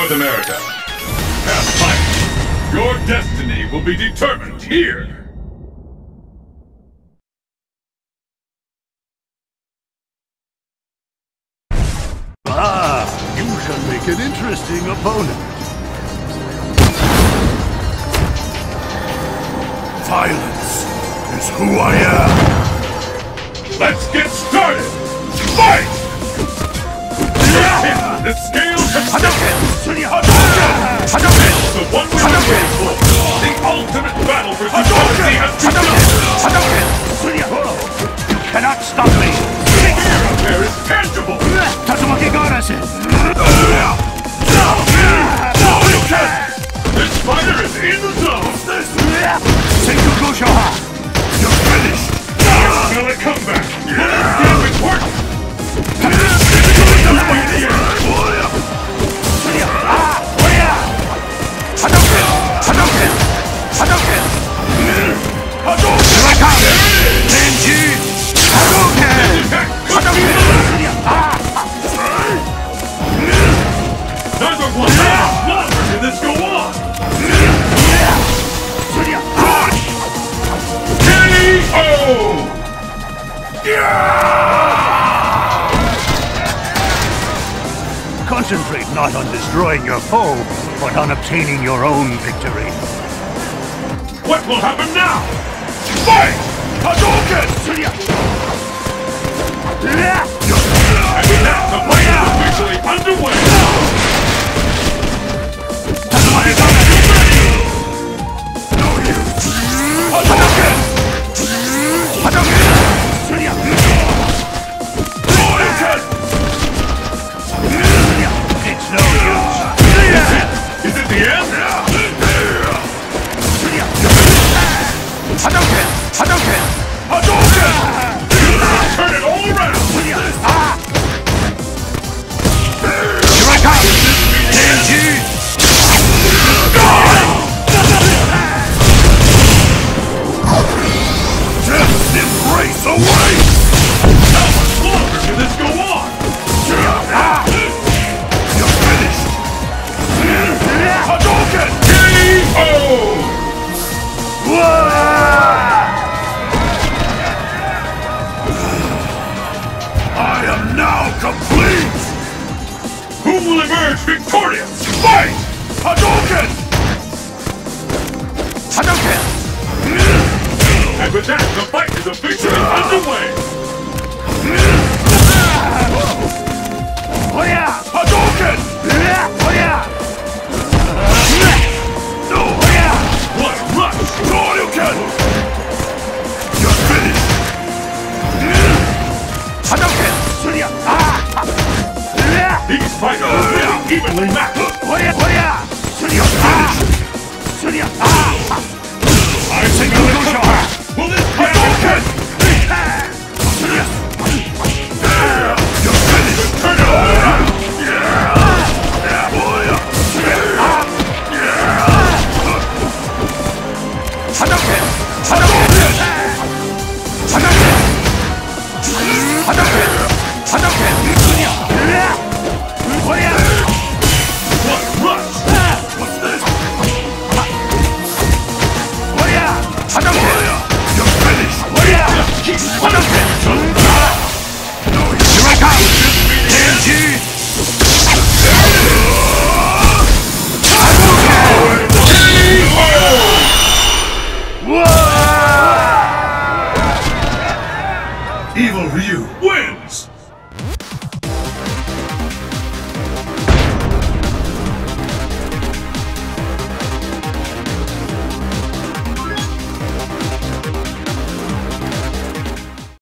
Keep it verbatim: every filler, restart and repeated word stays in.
North America. Have fight. Your destiny will be determined here. Ah, you shall make an interesting opponent. Violence is who I am. Let's get started! Fight! The scales have shifted! The one we were waiting for! The ultimate battle for humanity has begun! You cannot stop me! The air out there is tangible! This fighter is in the zone! You're finished! Will it come back? Will it damage work? Fight the air! Neither one how longer can this go on? K O! Concentrate not on destroying your foe, but on obtaining your own victory. What will happen now? Fight! Hadouken! And with that, the fight is officially underway! No use! Hadouken! Hadouken! It's no use! Is it the end? Hadouken! Hadouken! Hadouken! Turn it all around! Here I come! Genji! Death embrace away! How much longer can this go on? You're finished! Hadouken! K O! I am now complete! Who will emerge victorious? Fight! Hadouken! Hadouken! And with that, the fight is officially underway! Hadouken! What a rush! Hadouken! You're finished! Hadouken! These fighters are really evenly matched! I think I'll let you have. Will this Hadouken! You're finished! Turn it all around! Hadouken! Hadouken! Hadouken! Hadouken! Hadouken! What a rush! What's this? Hadouken! You're finished! Just keep Hadouken! Here I come! Genji! Evil Ryu wins!